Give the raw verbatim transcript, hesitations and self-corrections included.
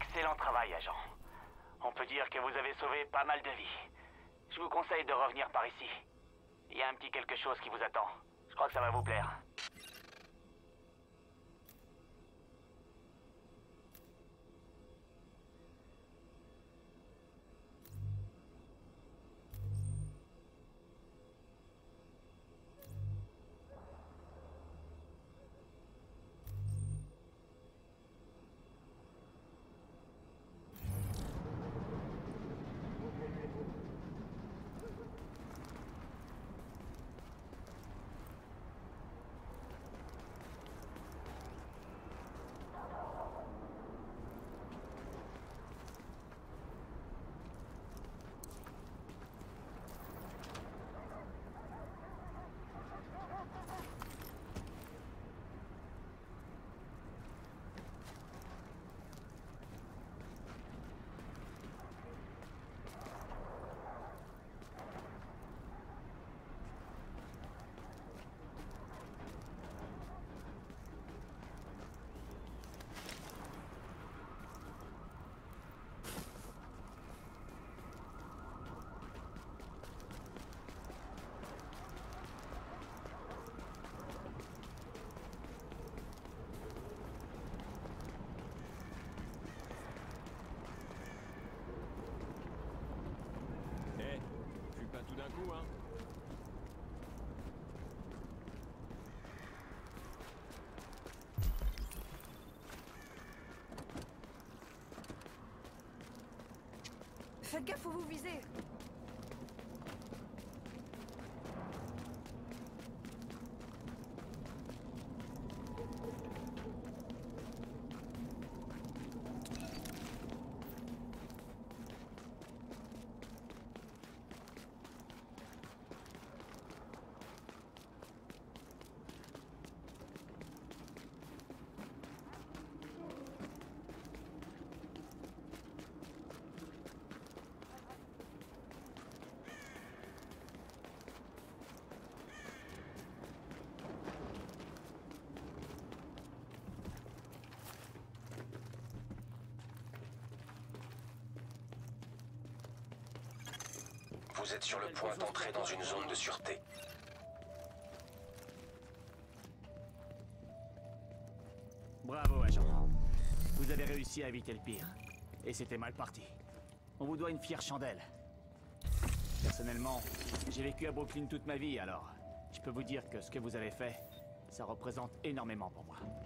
Excellent travail, agent. On peut dire que vous avez sauvé pas mal de vies. Je vous conseille de revenir par ici. Il y a un petit quelque chose qui vous attend. Je crois que ça va vous plaire. Tout d'un coup, hein. Faites gaffe où vous visez. Vous êtes sur le point d'entrer dans une zone de sûreté. Bravo, agent. Vous avez réussi à éviter le pire. Et c'était mal parti. On vous doit une fière chandelle. Personnellement, j'ai vécu à Brooklyn toute ma vie, alors je peux vous dire que ce que vous avez fait, ça représente énormément pour moi.